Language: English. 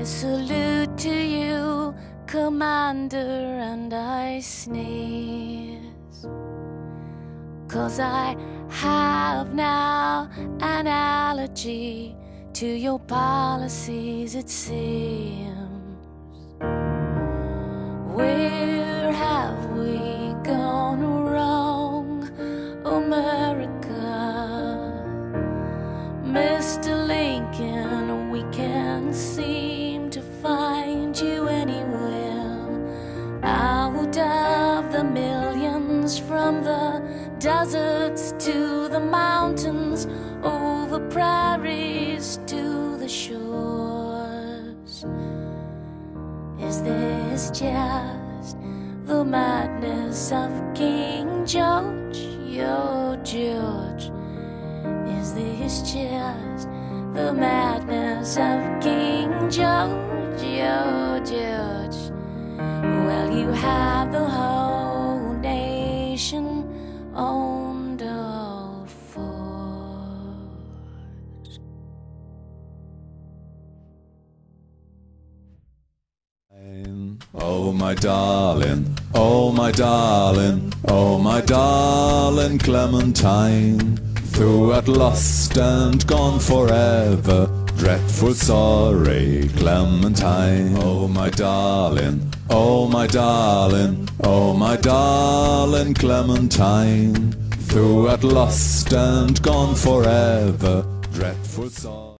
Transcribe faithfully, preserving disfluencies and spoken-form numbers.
salute to you, Commander, and I sneeze, 'cause I have now an allergy to your policies, it seems. Where have we gone wrong, America? Mister Lincoln, we can't seem to find you anywhere. Out of the millions, from the deserts to the mountains, over prairies to the shores. Is this just the madness of King George, your George? Is this just the madness of King George, your George? Well, you have the whole nation on the force. Oh my darling, oh my darling, oh my darling Clementine, thou art lost and gone forever, dreadful sorry Clementine. Oh my darling, oh my darling, oh my darling Clementine, thou art lost and gone forever, dreadful sorry.